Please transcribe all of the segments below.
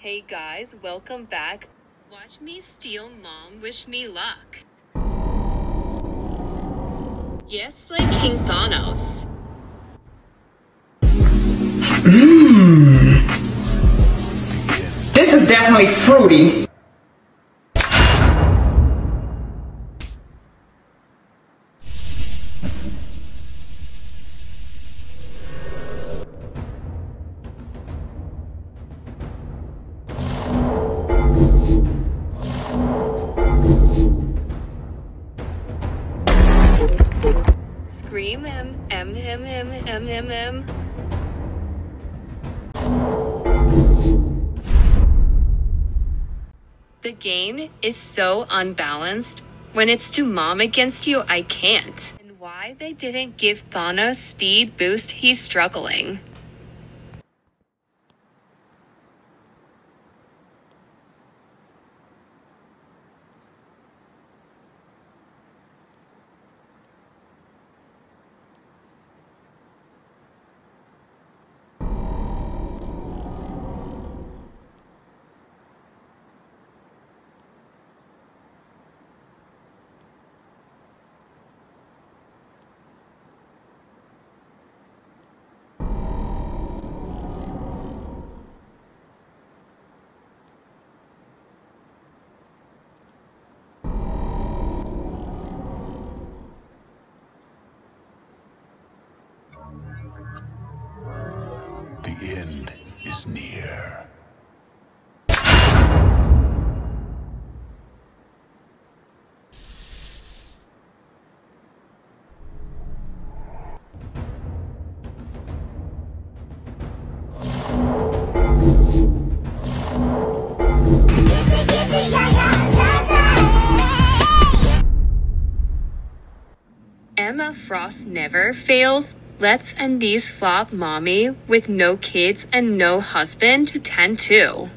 Hey guys, welcome back. Watch me steal mom, wish me luck. Yes, like King Thanos. This is definitely fruity. Scream M. The game is so unbalanced. When it's to mom against you, I can't. And why they didn't give Thanos speed boost, he's struggling. The end is near. Emma Frost never fails. Let's end these flop mommy with no kids and no husband to tend to.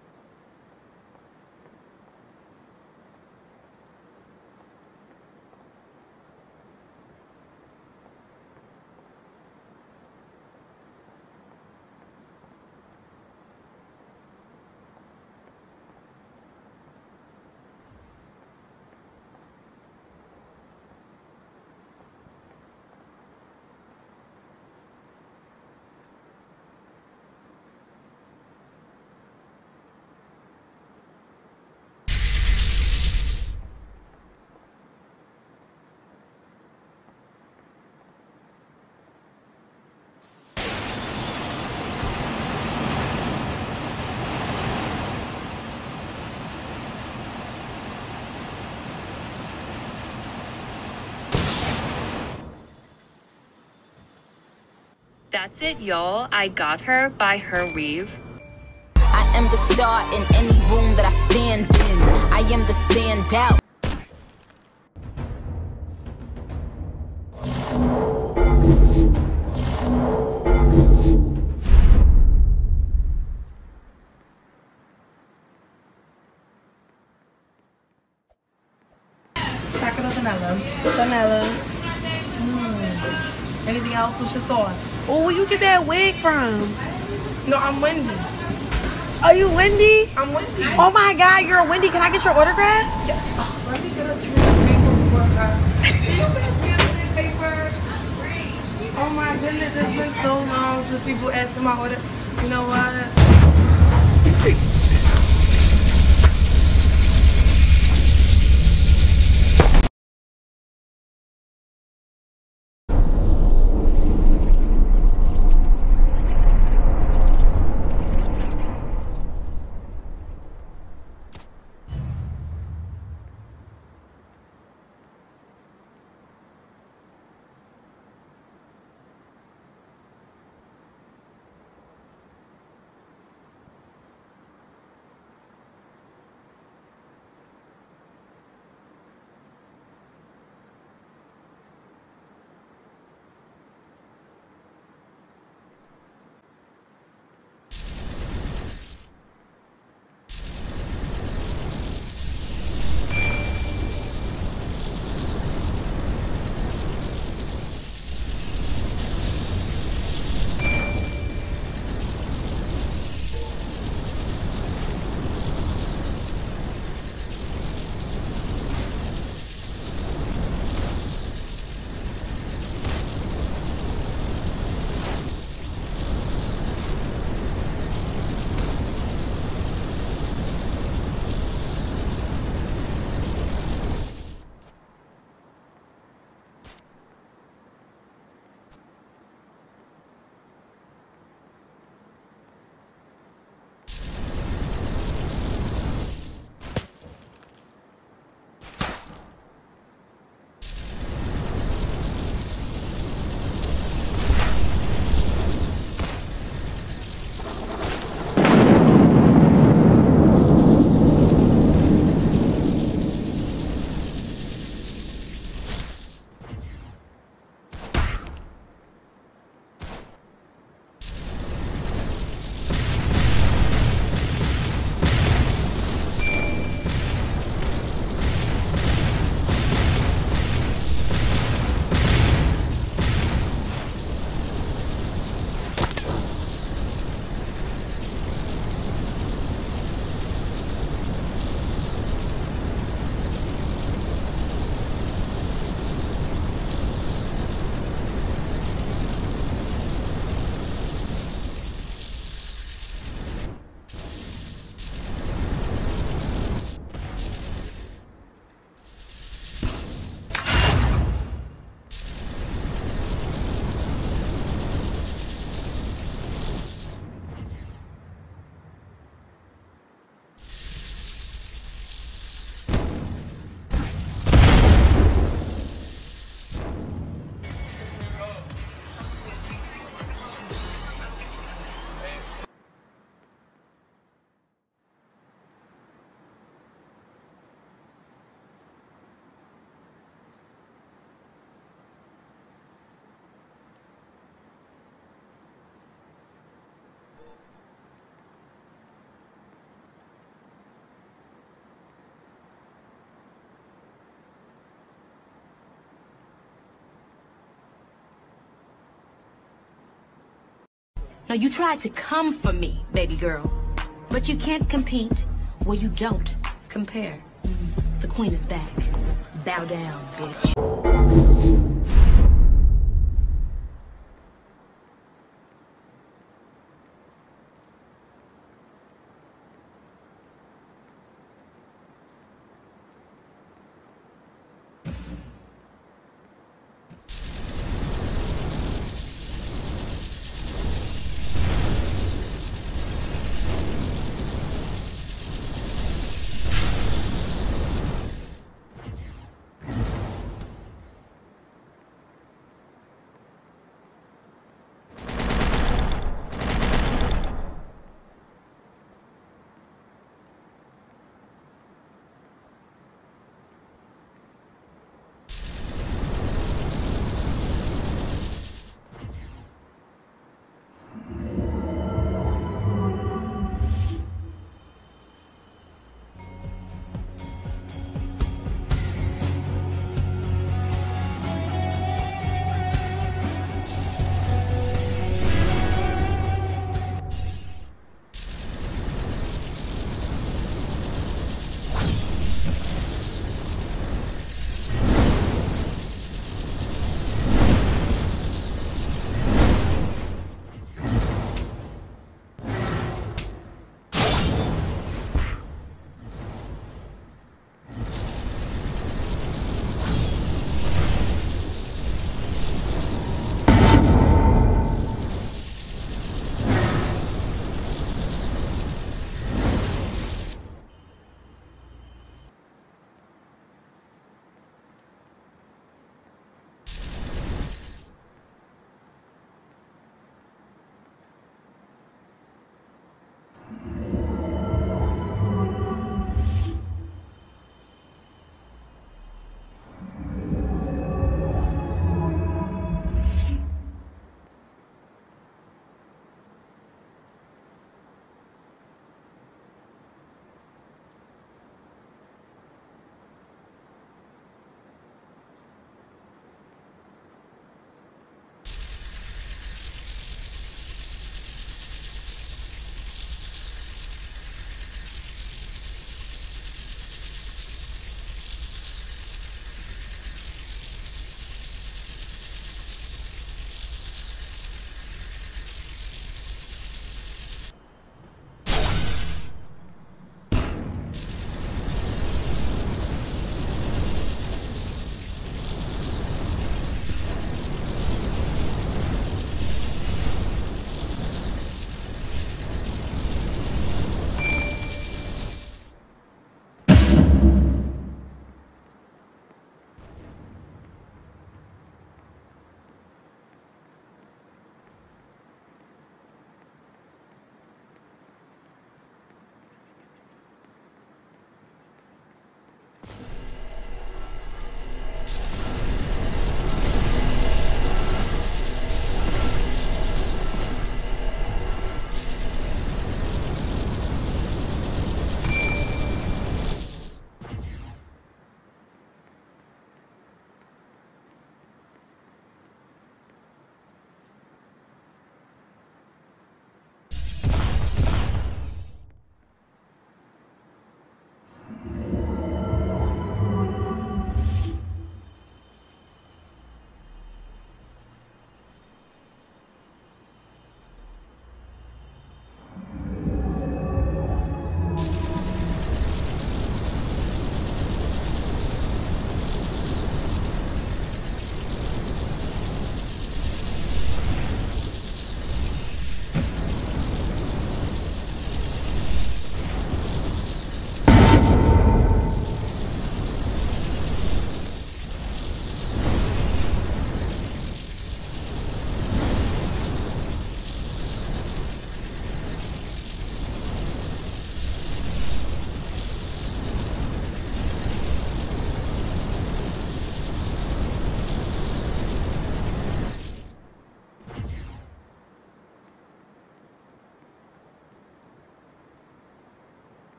That's it, y'all. I got her by her weave. I am the star in any room that I stand in. I am the standout. Chocolate or vanilla? Vanilla. Anything else? What's your sauce? Oh, where you get that wig from? No, I'm Wendy. Are you Wendy? I'm Wendy. Oh my God, you're a Wendy. Can I get your autograph? Yeah. Let me get a piece of paper for her. Do you have a paper? Oh my goodness, it's been so long since people asked for my order. You know what? Now, you tried to come for me, baby girl. But you can't compete where you don't compare. The queen is back. Bow down, bitch.